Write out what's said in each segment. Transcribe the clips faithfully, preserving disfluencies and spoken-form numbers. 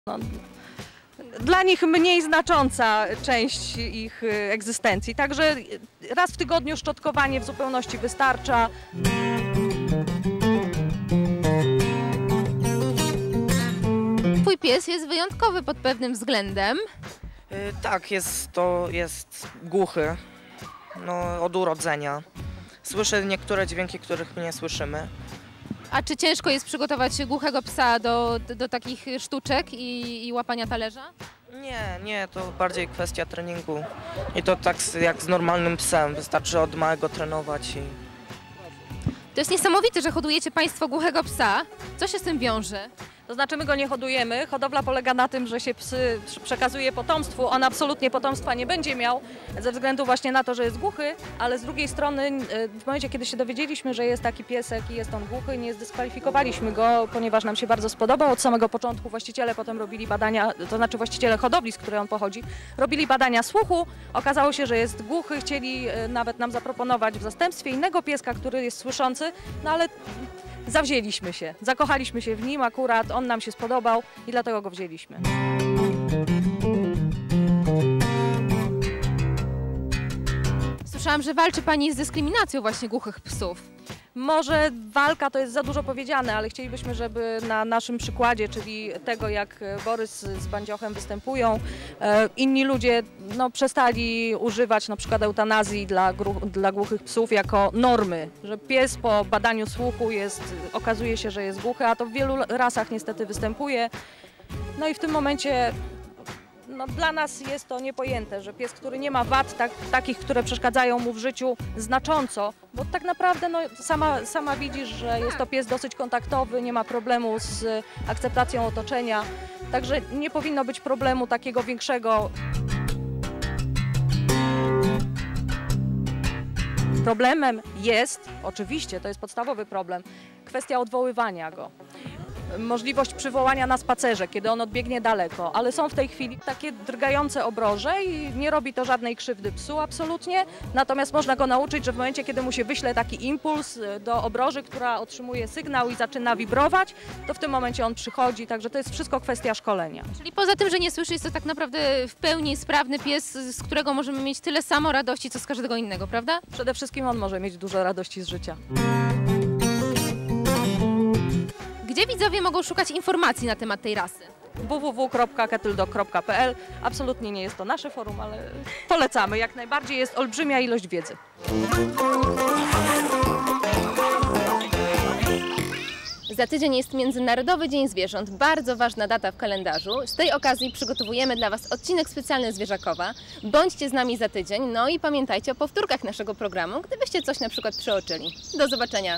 No, dla nich mniej znacząca część ich egzystencji, także raz w tygodniu szczotkowanie w zupełności wystarcza. Twój pies jest wyjątkowy pod pewnym względem. Yy, tak, jest to jest głuchy, no, od urodzenia. Słyszy niektóre dźwięki, których my nie słyszymy. A czy ciężko jest przygotować głuchego psa do, do, do takich sztuczek i, i łapania talerza? Nie, nie, to bardziej kwestia treningu. I to tak jak z normalnym psem, wystarczy od małego trenować. I... To jest niesamowite, że hodujecie Państwo głuchego psa. Co się z tym wiąże? To znaczy my go nie hodujemy. Hodowla polega na tym, że się psy przekazuje potomstwu. On absolutnie potomstwa nie będzie miał ze względu właśnie na to, że jest głuchy, ale z drugiej strony w momencie, kiedy się dowiedzieliśmy, że jest taki piesek i jest on głuchy, nie zdyskwalifikowaliśmy go, ponieważ nam się bardzo spodobał. Od samego początku właściciele potem robili badania, to znaczy właściciele hodowli, z której on pochodzi, robili badania słuchu. Okazało się, że jest głuchy. Chcieli nawet nam zaproponować w zastępstwie innego pieska, który jest słyszący, no ale zawzięliśmy się, zakochaliśmy się w nim akurat, on nam się spodobał i dlatego go wzięliśmy. Słyszałam, że walczy Pani z dyskryminacją właśnie głuchych psów. Może walka to jest za dużo powiedziane, ale chcielibyśmy, żeby na naszym przykładzie, czyli tego, jak Borys z Bandziochem występują, inni ludzie no, przestali używać na przykład eutanazji dla, dla głuchych psów jako normy, że pies po badaniu słuchu jest, okazuje się, że jest głuchy, a to w wielu rasach niestety występuje. No i w tym momencie no, dla nas jest to niepojęte, że pies, który nie ma wad tak, takich, które przeszkadzają mu w życiu znacząco, bo tak naprawdę no, sama, sama widzisz, że jest to pies dosyć kontaktowy, nie ma problemu z akceptacją otoczenia, także nie powinno być problemu takiego większego. Problemem jest, oczywiście, to jest podstawowy problem, kwestia odwoływania go. Możliwość przywołania na spacerze, kiedy on odbiegnie daleko, ale są w tej chwili takie drgające obroże i nie robi to żadnej krzywdy psu absolutnie, natomiast można go nauczyć, że w momencie, kiedy mu się wyśle taki impuls do obroży, która otrzymuje sygnał i zaczyna wibrować, to w tym momencie on przychodzi, także to jest wszystko kwestia szkolenia. Czyli poza tym, że nie słyszy, jest to tak naprawdę w pełni sprawny pies, z którego możemy mieć tyle samo radości, co z każdego innego, prawda? Przede wszystkim on może mieć dużo radości z życia. Gdzie widzowie mogą szukać informacji na temat tej rasy? w w w kropka kettle dog kropka p l. Absolutnie nie jest to nasze forum, ale polecamy. Jak najbardziej jest olbrzymia ilość wiedzy. Za tydzień jest Międzynarodowy Dzień Zwierząt, bardzo ważna data w kalendarzu. Z tej okazji przygotowujemy dla Was odcinek specjalny Zwierzakowa. Bądźcie z nami za tydzień, no i pamiętajcie o powtórkach naszego programu, gdybyście coś na przykład przeoczyli. Do zobaczenia!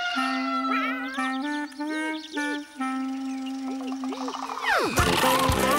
Thank you.